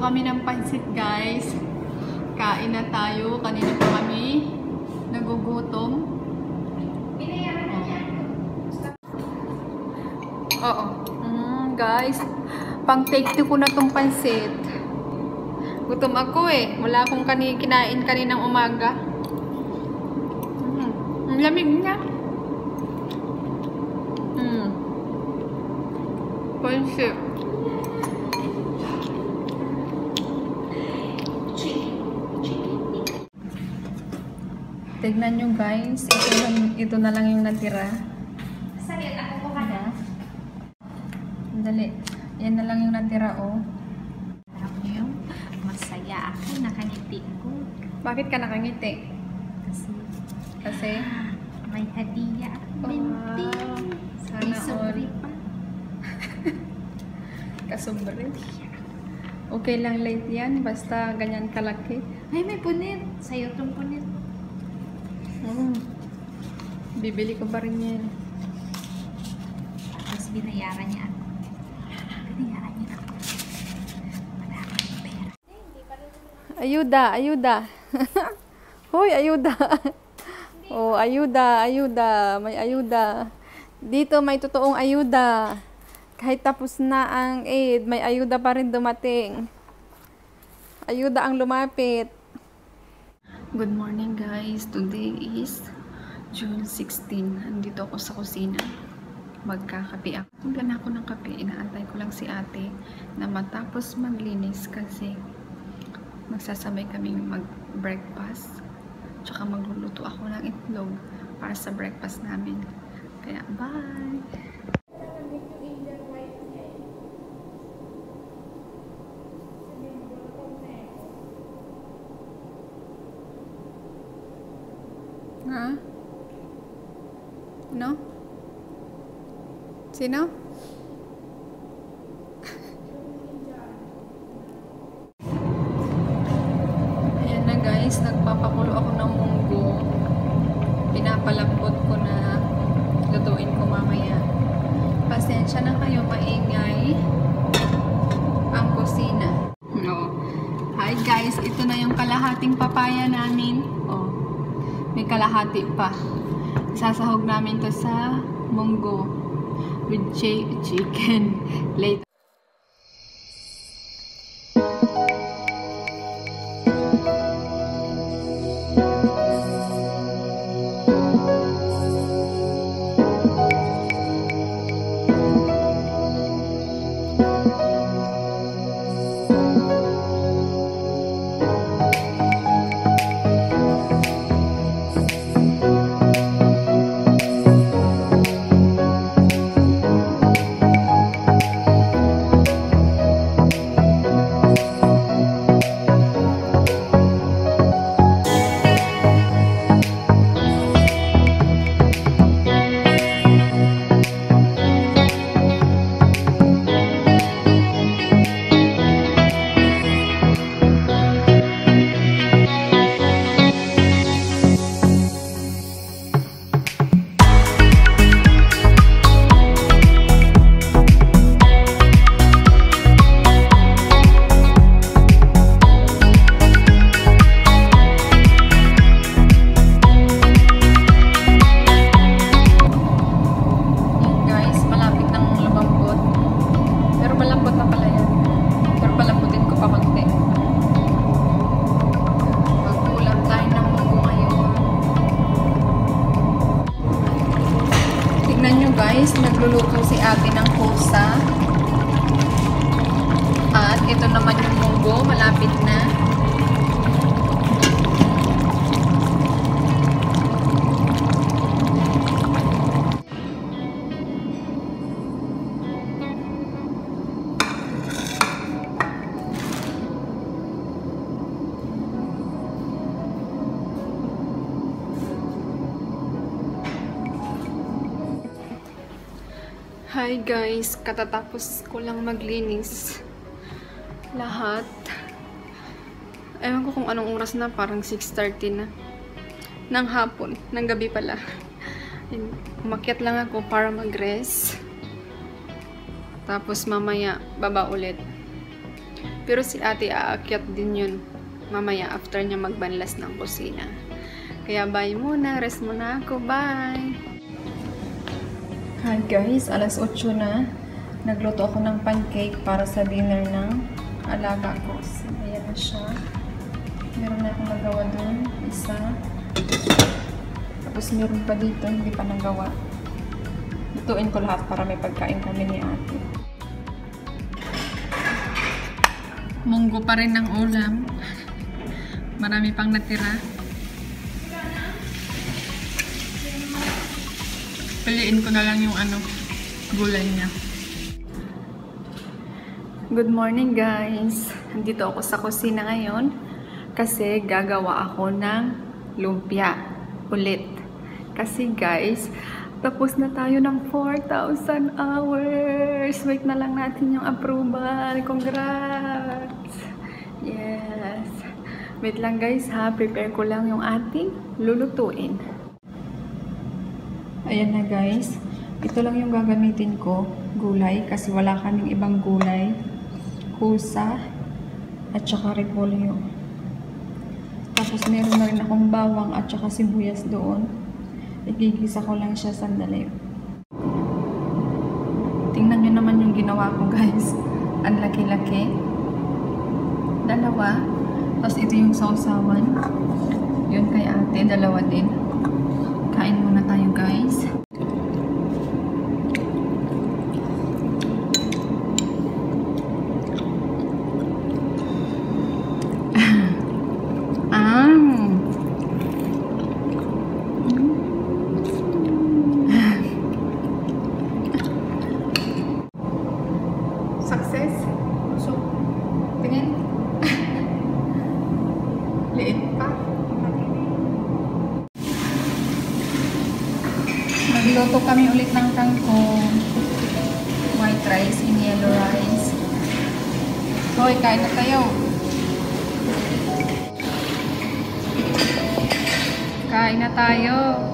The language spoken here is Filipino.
kami ng pansit, guys. Kain na tayo. Kanina pa kami nagugutom. Oo. Guys, pang take 2 ko na tong pansit. Gutom ako eh. Wala akong kinain kaninang umaga. Ang lamig niya. Pansit. Tignan nyo guys, ito na lang yung natira. Saglit, ako po ka na. Dali. Yan na lang yung natira, oh. Alam niyo, masaya ako, nakangiti ko. Bakit ka nakangiti? Kasi? May hadiah ako, binti. Sana May sobre pa. Kasubre. Okay lang late yan, basta ganyan kalaki. Ay, may punit. Sa'yo itong punit. Bibili ko pa rin yan. Tapos binayaran niya ako. Binayaran niya ako. Maraming pera. Ayuda, ayuda. Hoy, ayuda. Oh, ayuda, ayuda. May ayuda. Dito may totoong ayuda. Kahit tapos na ang aid, may ayuda pa rin dumating. Ayuda ang lumapit. Good morning guys. Today is June 16. Andito ako sa kusina. Magkakape ako. Tunggan ako ng kape. Inaantay ko lang si ate na matapos maglinis kasi magsasabay kaming mag-breakfast. Tsaka magluluto ako ng itlog para sa breakfast namin. Kaya bye! Ha? No? Sino? Ayan na guys, nagpapakulo ako ng munggo. Pinapalambot ko na lutuin ko mamaya. Pasensya na kayo, maingay ang kusina. No. Hi guys, ito na yung kalahating papaya namin. Oh. May kalahati pa. Sasahog namin to sa munggo with chicken later. Guys, nagluluto si ate ng pusa. At ito naman yung munggo, malapit na. Hi guys, katatapos ko lang maglinis lahat. Ewan ko kung anong oras na, parang 6:30 na ng hapon, ng gabi pala. Umakyat lang ako para mag-rest. Tapos mamaya baba ulit. Pero si ate aakyat din yun mamaya after niya magbanlas ng kusina. Kaya bye muna, rest muna ako, bye! Hi guys, alas 8 na. Nagluto ako ng pancake para sa dinner ng alaga ko. So, ayan na siya. Meron na akong nagawa dun, isa. Tapos meron pa dito, hindi pa nagawa. Lutuin ko lahat para may pagkain kami ni ate. Munggo pa rin ng ulam. Marami pang natira. Piliin ko na lang yung gulay niya. Good morning guys! Nandito ako sa kusina ngayon kasi gagawa ako ng lumpia ulit. Kasi guys, tapos na tayo ng 4,000 hours. Wait na lang natin yung approval. Congrats! Yes! Wait lang guys ha, prepare ko lang yung ating lulutuin. Ayan na guys, ito lang yung gagamitin ko, gulay, kasi wala kaming ibang gulay. Kusa, at saka repolyo. Tapos meron na rin akong bawang at saka sibuyas doon. Igigisa ko lang siya sandali. Tingnan nyo naman yung ginawa ko guys. Ang laki-laki. Dalawa. Tapos ito yung sausawan. Yun kay ate, dalawa din. Kain muna tayo guys. Success? So, tingin. Liit pa. Magluto kami ulit ng kangkong. White rice and yellow rice. Hoy, kain na tayo. Kain na tayo.